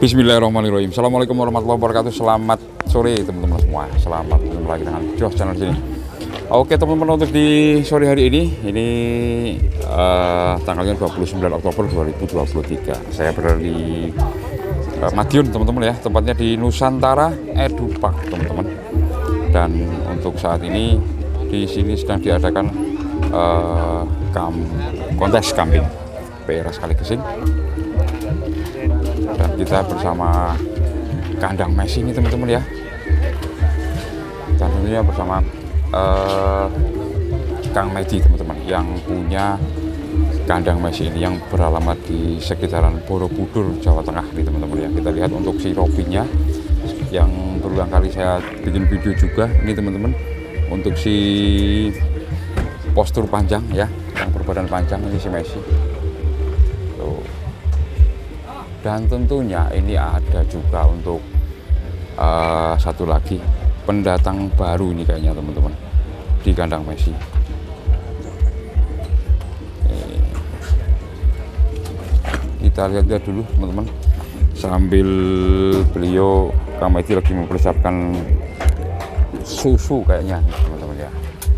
Bismillahirrahmanirrahim. Assalamualaikum warahmatullahi wabarakatuh. Selamat sore teman-teman semua. Selamat bertemu lagi dengan Jos channel sini. Oke teman-teman, untuk di sore hari ini tanggalnya 29 Oktober 2023. Saya berada di Madiun teman-teman ya, tempatnya di Nusantara Edupark teman-teman. Dan untuk saat ini di sini sedang diadakan kontes kambing PRS Kaligesing. Dan kita bersama kandang Messi ini teman-teman ya, dan tentunya bersama Kang Medi teman-teman yang punya kandang Messi ini yang beralamat di sekitaran Borobudur, Jawa Tengah nih teman-teman ya. Kita lihat untuk si Robinya yang berulang kali saya bikin video juga ini teman-teman, untuk si postur panjang ya, yang berbadan panjang ini si Messi. Dan tentunya ini ada juga untuk satu lagi pendatang baru ini kayaknya teman-teman di kandang Messi. Kita lihat-lihat dulu teman-teman sambil beliau Kang Medi lagi mempersiapkan susu kayaknya teman-teman ya.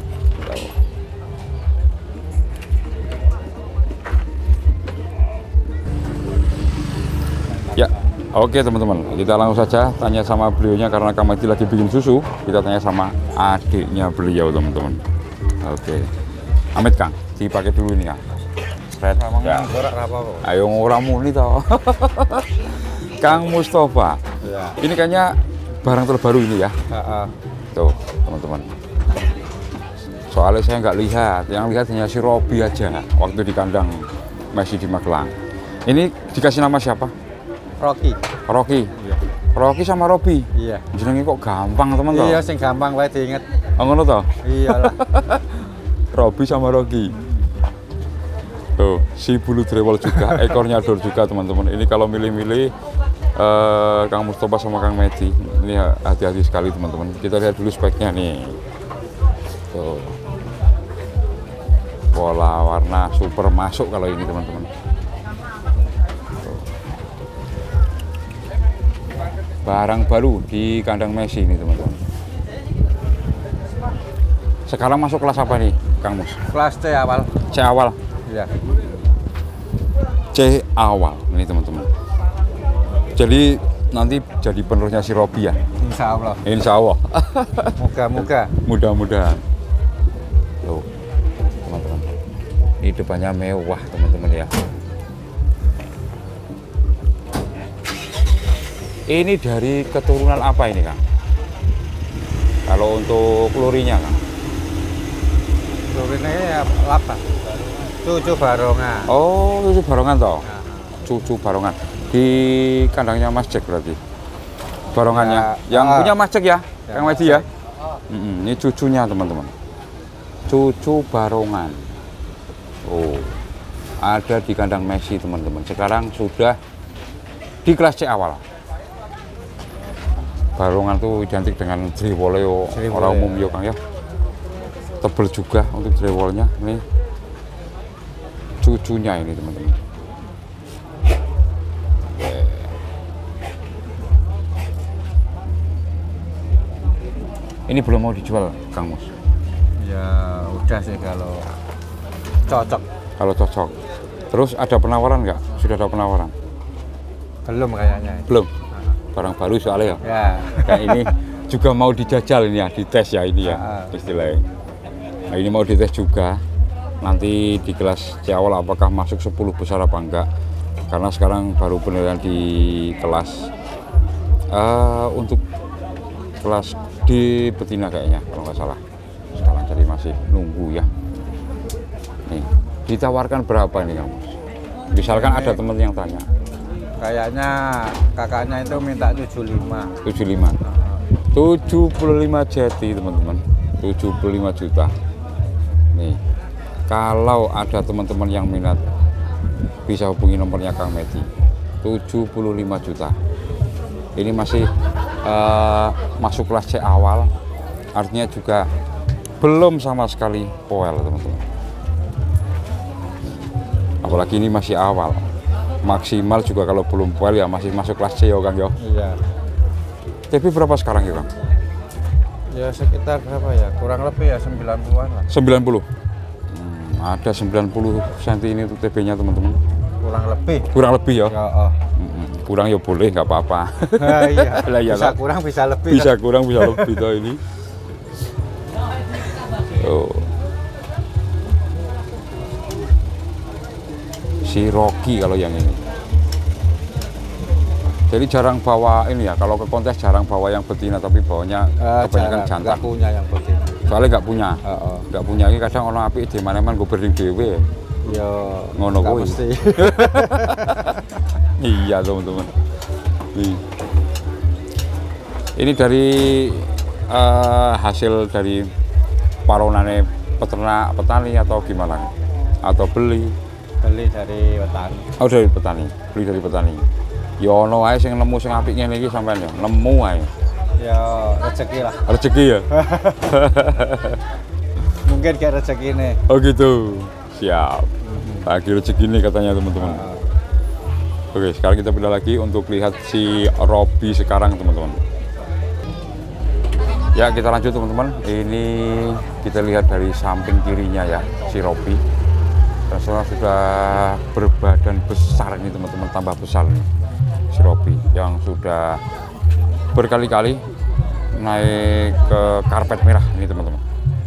Ya, oke teman-teman, kita langsung saja tanya sama beliaunya karena Kang Medi lagi bikin susu. Kita tanya sama adiknya beliau teman-teman. Oke, Amit Kang, dipakai dulu ini Kang. Red, ya. Ayo ngurang muni toh. Kang Mustafa. Ya. Ini kayaknya barang terbaru ini ya. Tuh teman-teman. Soalnya saya nggak lihat, yang lihat hanya si Robi aja waktu di kandang Messi di Magelang. Ini dikasih nama siapa? Rocky. Iya. Rocky sama Robi. Iya. Jenenge kok gampang teman toh? Iya, sing gampang wae diinget. Oh ngono toh? Iyalah. Robi sama Rocky. Tuh, si bulu drewol juga, ekornya dor juga teman-teman. Ini kalau milih-milih Kang Mustafa sama Kang Medi, ini hati-hati sekali teman-teman. Kita lihat dulu speknya nih. Tuh. Pola warna super masuk kalau ini teman-teman. Barang baru di kandang Messi ini teman-teman. Sekarang masuk kelas apa nih Kang Mus? Kelas C awal. C awal. Iya. C awal ini teman-teman. Jadi nanti jadi penerusnya si Robi ya? Insya Allah. Insya Allah. Moga-moga. Mudah-mudahan. Tuh teman-teman. Ini depannya mewah teman-teman ya. Ini dari keturunan apa ini Kang? Kalau untuk lurinya Kang? Lurinya ya apa? Cucu barongan. Oh, cucu barongan toh? Cucu barongan. Di kandangnya Mas Jack berarti? Barongannya? Yang punya Mas Jack ya? Kang Medi ya? Ini cucunya teman-teman. Cucu barongan. Oh, ada di kandang Messi teman-teman. Sekarang sudah di kelas C awal. Barongan tuh identik dengan drewoleo orang umum ya Kang ya. Tebel juga untuk drewolnya. Ini cucunya ini teman-teman. Ini belum mau dijual Kang Mus? Ya udah sih kalau cocok. Kalau cocok. Terus ada penawaran nggak? Sudah ada penawaran? Belum kayaknya. Belum. Barang baru soalnya ya. Ya. Kayak ini juga mau dijajal ini ya, dites ya ini ya istilahnya. Nah ini mau dites juga. Nanti di kelas C awal apakah masuk 10 besar apa enggak? Karena sekarang baru penilaian di kelas untuk kelas D betina kayaknya kalau nggak salah. Sekarang jadi masih nunggu ya. Nih ditawarkan berapa ini Kang? Misalkan ada teman yang tanya. Kayaknya kakaknya itu minta 75. 75 jati teman-teman, 75 juta. Nih, kalau ada teman-teman yang minat bisa hubungi nomornya Kang Medi. 75 juta. Ini masih masuk kelas C awal, artinya juga belum sama sekali poel teman-teman. Apalagi ini masih awal. Maksimal juga kalau belum poel ya masih masuk kelas C ya Kang ya. Iya. Tapi berapa sekarang ya Kang? Ya sekitar berapa ya? Kurang lebih ya 90-an lah. 90. Ada 90 cm ini tuh TB-nya teman-teman. Kurang lebih. Kurang lebih ya. Ya, Kurang ya boleh nggak apa-apa. iya. Lah, iya, Bisa Kak. kurang bisa lebih. Bisa kurang bisa lebih toh ini. Oh. Si Rocky kalau yang ini. Jadi jarang bawa ini ya, kalau ke kontes jarang bawa yang betina tapi bawanya kebanyakan jantan. Nggak punya yang betina. Soalnya nggak punya. Nggak punya ini kadang orang api di mana-mana gue berding dewe. Ya Ngono nggak kuwi. mesti. Iya teman-teman. Ini dari hasil dari paronane peternak petani atau gimana? Atau beli? Beli dari petani. Oh dari petani, beli dari petani. Ya ono ae sing nemu sing apik ngene iki sampean ya, nemu ae. Ya rezeki lah. Rezeki ya. Mungkin kayak rezeki nih. Oh gitu. Siap. Lagi rezeki nih katanya teman-teman. Oke, sekarang kita pindah lagi untuk lihat si Robi sekarang teman-teman. Ya kita lanjut teman-teman. Ini kita lihat dari samping kirinya ya si Robi. Dan sudah berbadan besar ini teman-teman, tambah besar nih si Robi yang sudah berkali-kali naik ke karpet merah ini teman-teman.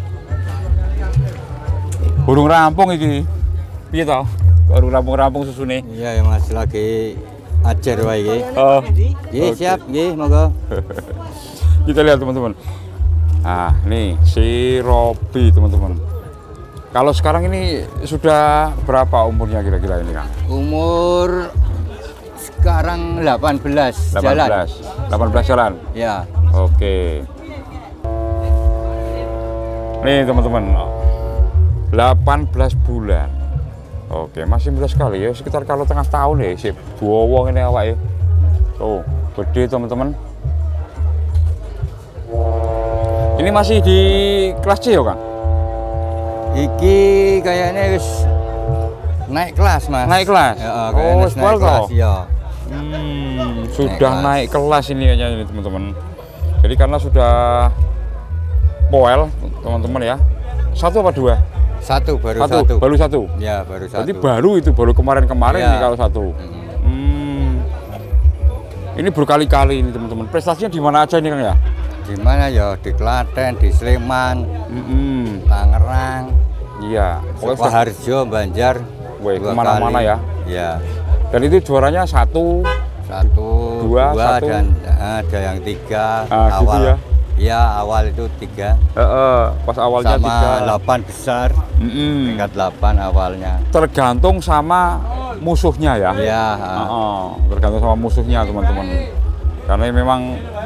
Burung rampung iki. Piye to? Burung rampung-rampung susune. Iya ya Mas, lagi ajar wae iki. Oh. Nggih, siap, nggih, monggo. Kita lihat teman-teman. Nah, nih si Robi teman-teman. Kalau sekarang ini sudah berapa umurnya kira-kira ini Kang? Umur sekarang 18 jalan. 18 jalan. Ya. Oke. Nih teman-teman. 18 bulan. Oke, masih muda sekali ya, sekitar kalau tengah tahun ya, sip. Buwong ini awak ya. Tuh, gede teman-teman. Ini masih di kelas C ya, Kang? Iki kayaknya wis naik kelas, Mas. Naik kelas? Ya, Oh, wis naik kelas kelas, ya. Sudah kelas. naik kelas ini kayaknya ini teman-teman. Jadi karena sudah poel teman-teman ya. Satu apa dua? Satu, baru satu. Baru satu. Ya, baru satu. Berarti baru itu, baru kemarin-kemarin Ya. nih kalau satu. Ini berkali-kali ini teman-teman. Prestasinya di mana aja ini Kang ya? Di mana ya? Di Klaten, di Sleman, Tangerang, Iya. Pokoknya sudah Sukoharjo, Banjar. Weh, dua kemana-mana kali. ya. Ya. Dan itu juaranya satu. Dua, satu. dan ada yang tiga. Gitu Awal. ya? Ya, awal itu 3. Pas awalnya Sama 3. 8 besar. Tingkat 8 awalnya. Tergantung sama musuhnya ya. Ya. Tergantung sama musuhnya teman-teman. Karena memang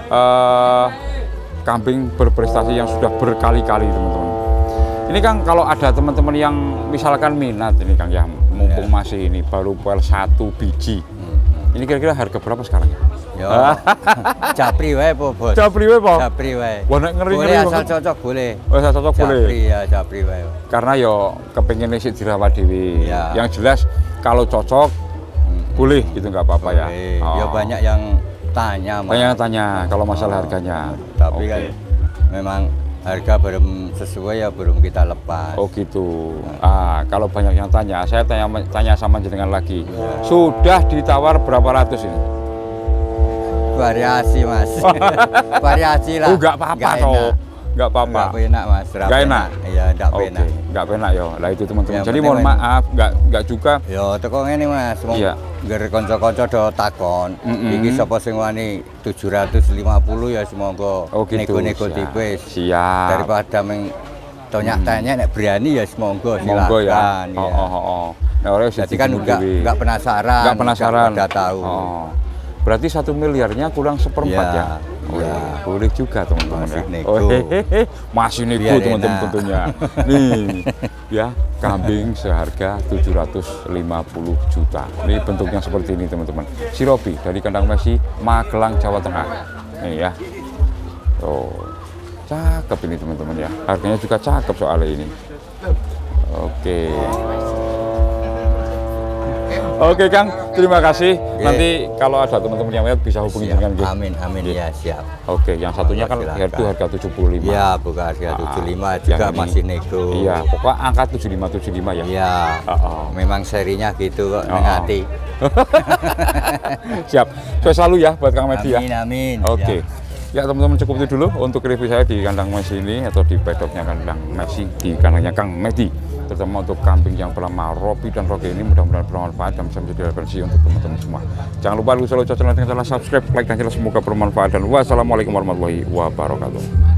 kambing berprestasi yang sudah berkali-kali teman-teman. Ini Kang, kalau ada teman-teman yang misalkan minat ini Kang ya, mumpung masih ini baru poel 1 biji. Ini kira-kira harga berapa sekarang ya? Yo. Japri wae po, Bos. Japri wae po. Japri wae. Wah, nek ngeri-ngeri Boleh asal banget. cocok boleh. Oh, saya cocok boleh. Japri ya, japri wae. Karena yo kepengin isik dirawat dewi. Ya. Yang jelas kalau cocok boleh gitu nggak apa-apa ya. Boleh. Ya banyak yang tanya, Mas. Banyak yang tanya kalau masalah harganya. Tapi Oke. kan memang harga belum sesuai ya belum kita lepas. Oh gitu. Kalau banyak yang tanya, saya tanya sama jenengan lagi. Sudah ditawar berapa ratus ini? Variasi, Mas. Variasi lah. Oh, nggak apa-apa toh. Nggak apa-apa. Nggak enak, Mas. Nggak enak? Iya, nggak Oke, enak. nggak penak ya. Lah itu teman-teman. Yang Jadi penting mohon maaf, nggak juga. Yo teko ngene Mas, wong Iya. ngger kanca-kanca do takon. Iki sapa sing wani 750 ya semoga Oh gitu. nego-nego Siap. tipis. Siap. Daripada meng tanya nek berani ya semoga Monggo ya. silakan ya. Nah, orang Jadi kan enggak penasaran. Nggak penasaran. Udah tahu. Berarti 1 miliarnya kurang 1/4 ya? Oh, ya. boleh juga teman-teman Masih ya. nego. Masih nego Biar teman-teman enak. tentunya. Nih, ya kambing seharga 750 juta. Ini bentuknya seperti ini teman-teman. Si Robi dari kandang Messi, Magelang, Jawa Tengah. Nih ya. Oh, cakep ini teman-teman ya. Harganya juga cakep soalnya ini. Oke. Oke Kang, terima kasih. Oke. Nanti kalau ada teman-teman yang lihat bisa hubungi Siap. dengan Kang. Amin, amin ya siap. Oke, yang satunya kan Silakan. itu harga 75. Ya, bukan harga 75 juga yang ini- masih nego. Iya, pokoknya angka 75 ya. Iya. Memang serinya gitu kok, Oh, oh. hati. Siap. Sukses selalu ya buat Kang Medi ya. Amin, amin. Oke. Ya teman-teman, cukup itu dulu untuk review saya di kandang Messi ini atau di pedoknya kandang Messi di kandangnya Kang Medi, terutama untuk kambing yang bernama Robi dan Roge ini mudah-mudahan bermanfaat dan bisa menjadi referensi untuk teman-teman semua. Jangan lupa selalu channel dengan cara subscribe, like dan share, semoga bermanfaat dan wassalamualaikum warahmatullahi wabarakatuh.